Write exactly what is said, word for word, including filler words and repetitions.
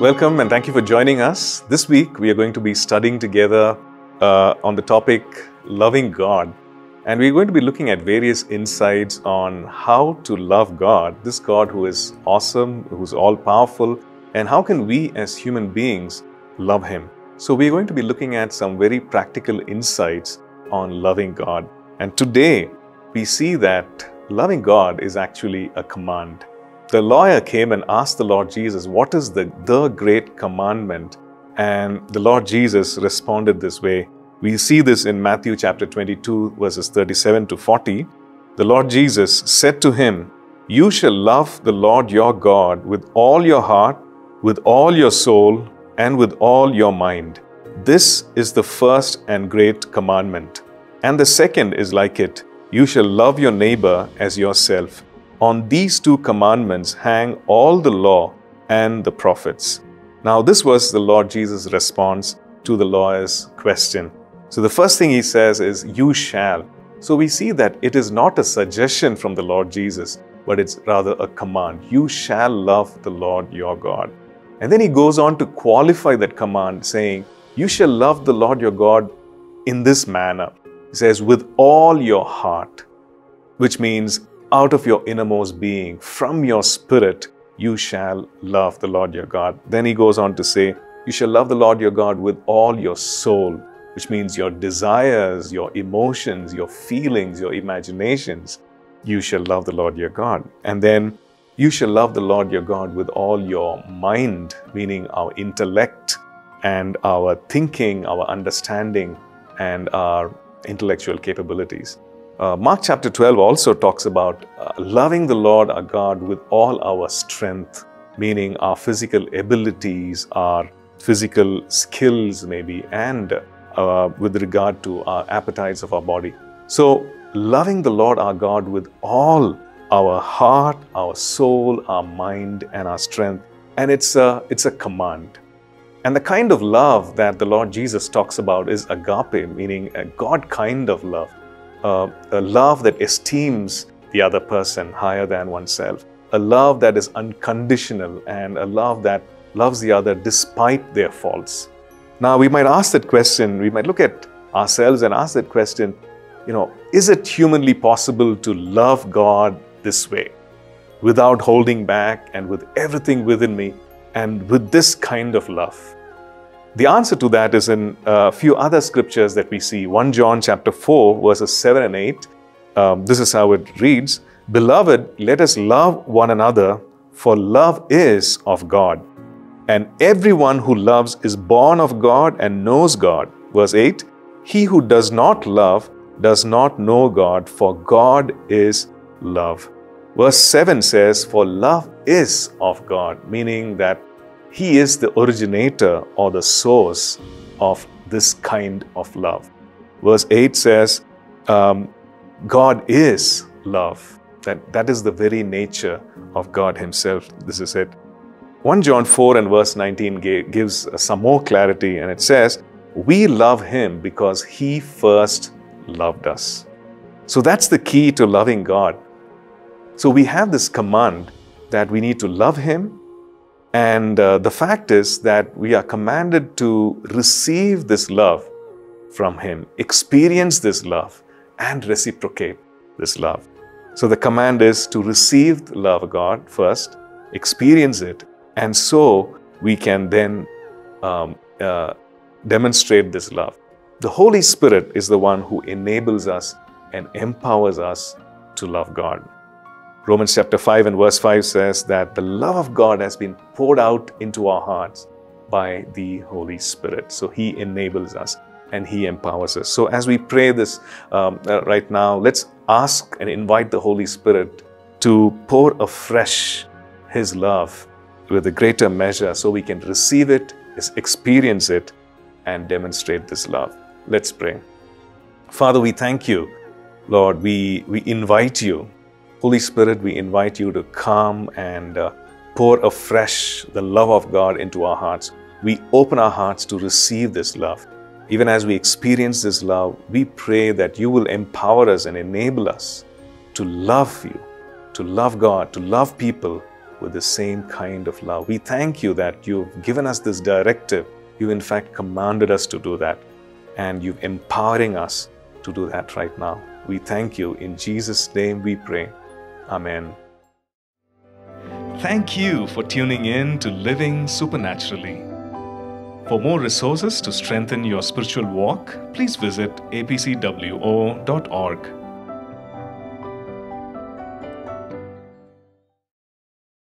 Welcome and thank you for joining us. This week we are going to be studying together uh, on the topic loving God. And we're going to be looking at various insights on how to love God, this God who is awesome, who's all-powerful, and how can we as human beings love Him. So we're going to be looking at some very practical insights on loving God. And today we see that loving God is actually a command. The lawyer came and asked the Lord Jesus, what is the, the great commandment? And the Lord Jesus responded this way. We see this in Matthew chapter twenty-two, verses thirty-seven to forty. The Lord Jesus said to him, "You shall love the Lord your God with all your heart, with all your soul, and with all your mind. This is the first and great commandment. And the second is like it. You shall love your neighbor as yourself. On these two commandments hang all the law and the prophets." Now, this was the Lord Jesus' response to the lawyer's question. So the first thing he says is, "You shall." So we see that it is not a suggestion from the Lord Jesus, but it's rather a command. You shall love the Lord your God. And then he goes on to qualify that command, saying, you shall love the Lord your God in this manner. He says, with all your heart, which means out of your innermost being, from your spirit, you shall love the Lord your God. Then he goes on to say, you shall love the Lord your God with all your soul, which means your desires, your emotions, your feelings, your imaginations. You shall love the Lord your God. And then you shall love the Lord your God with all your mind, meaning our intellect and our thinking, our understanding, and our intellectual capabilities. Uh, Mark chapter twelve also talks about uh, loving the Lord our God with all our strength, meaning our physical abilities, our physical skills maybe, and uh, with regard to our appetites of our body. So, loving the Lord our God with all our heart, our soul, our mind, and our strength. And it's a, it's a command. And the kind of love that the Lord Jesus talks about is agape, meaning a God kind of love. Uh, a love that esteems the other person higher than oneself. A love that is unconditional and a love that loves the other despite their faults. Now, we might ask that question, we might look at ourselves and ask that question, you know, is it humanly possible to love God this way, without holding back and with everything within me and with this kind of love? The answer to that is in a few other scriptures that we see. First John chapter four, verses seven and eight. Um, this is how it reads, "Beloved, let us love one another, for love is of God. And everyone who loves is born of God and knows God." Verse eight, "He who does not love does not know God, for God is love." Verse seven says, "For love is of God," meaning that He is the originator or the source of this kind of love. Verse eight says, um, God is love. That, that is the very nature of God Himself. This is it. First John four and verse nineteen gives some more clarity, and it says, "We love Him because He first loved us." So that's the key to loving God. So we have this command that we need to love Him. And uh, the fact is that we are commanded to receive this love from Him, experience this love, and reciprocate this love. So the command is to receive the love of God first, experience it, and so we can then um, uh, demonstrate this love. The Holy Spirit is the one who enables us and empowers us to love God. Romans chapter five and verse five says that the love of God has been poured out into our hearts by the Holy Spirit. So He enables us and He empowers us. So as we pray this um, uh, right now, let's ask and invite the Holy Spirit to pour afresh His love with a greater measure so we can receive it, experience it, and demonstrate this love. Let's pray. Father, we thank You. Lord, we, we invite You. Holy Spirit, we invite You to come and uh, pour afresh the love of God into our hearts. We open our hearts to receive this love. Even as we experience this love, we pray that You will empower us and enable us to love You, to love God, to love people with the same kind of love. We thank you that you've given us this directive. You in fact commanded us to do that, and you're empowering us to do that right now. We thank you. In Jesus' name we pray. Amen. Thank you for tuning in to Living Supernaturally. For more resources to strengthen your spiritual walk, please visit a p c w o dot org.